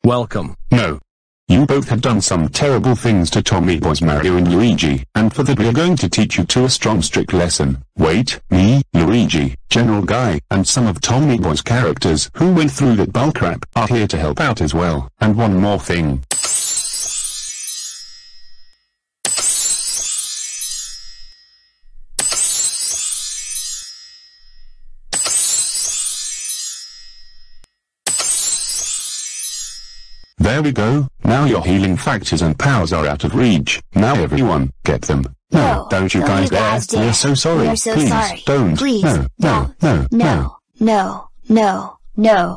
Welcome. No. You both have done some terrible things to Tommy Boys Mario and Luigi, and for that we are going to teach you two a strong strict lesson. Wait, me, Luigi, General Guy, and some of Tommy Boy's characters who went through that bullcrap are here to help out as well. And one more thing. There we go, now your healing factors and powers are out of reach. Now everyone, get them. No, don't you guys dare. We're so sorry. We're so Please, sorry. don't. Please, No, no, no, no. no, no, no.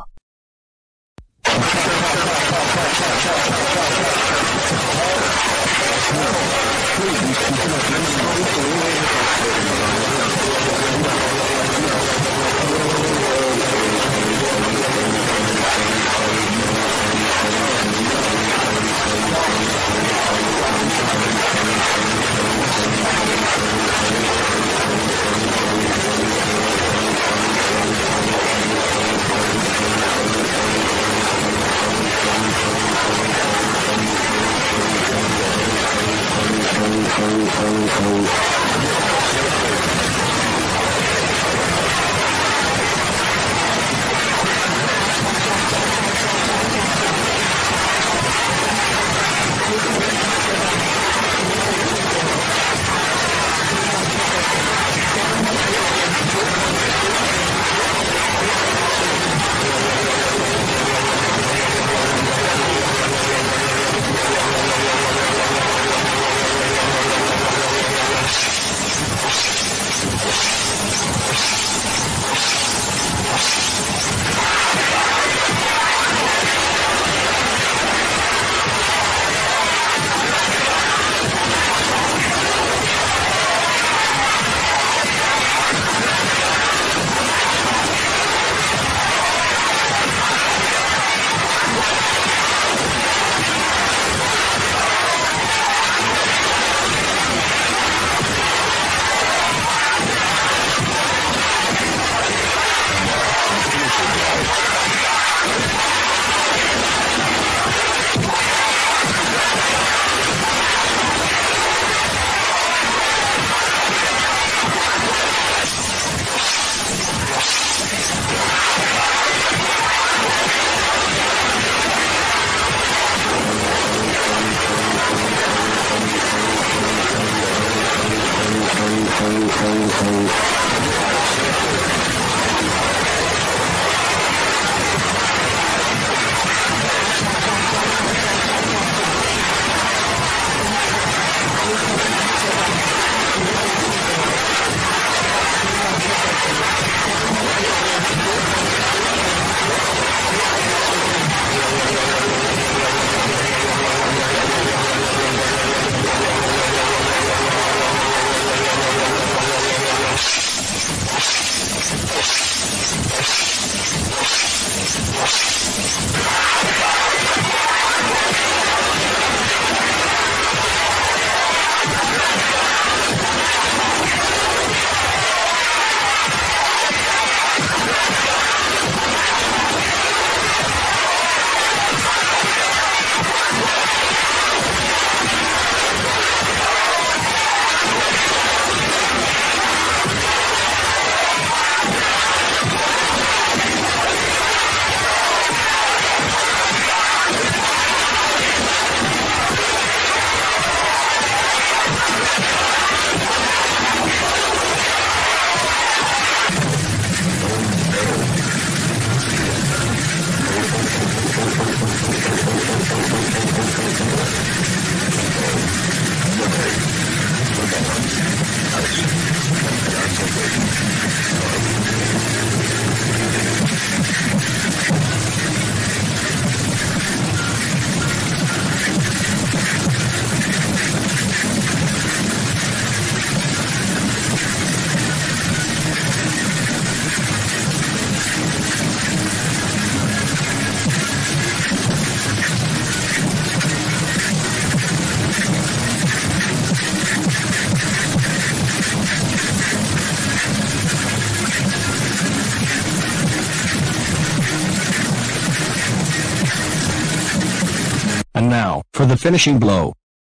And now, for the finishing blow.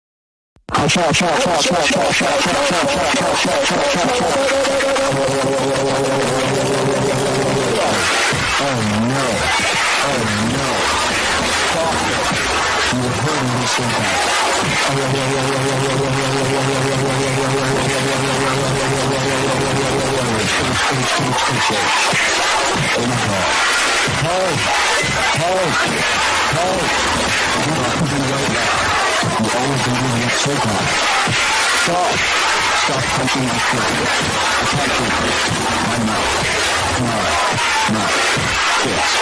Stop punching my foot. Punching my mouth. Mouth. Fist.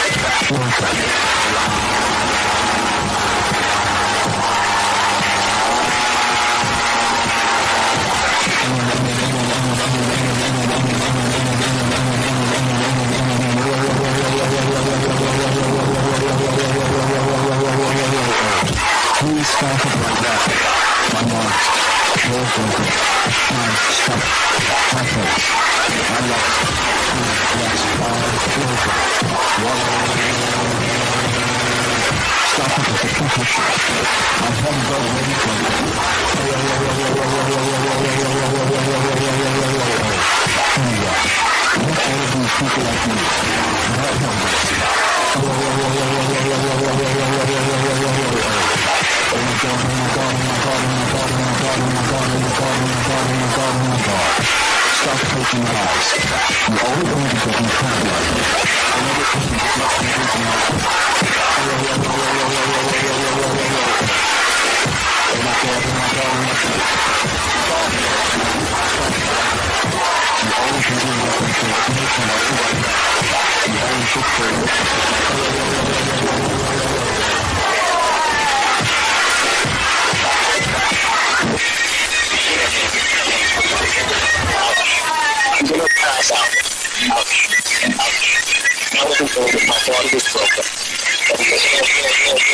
Please stop it like that. My mouth. Your broken. My stomach. My face. My legs. My legs are broken. Stop it with the concussion. My head is already broken. Anyway, look at all of these people like me. Not helpless. Oh my God. Stop taking lies. You're only going to get me paranoid. Another person is not going to get me out. Oh my God. You always have me welcome to information about who I am. You always should say I'm gonna pass out. Ouch. I wasn't told that my body was broken.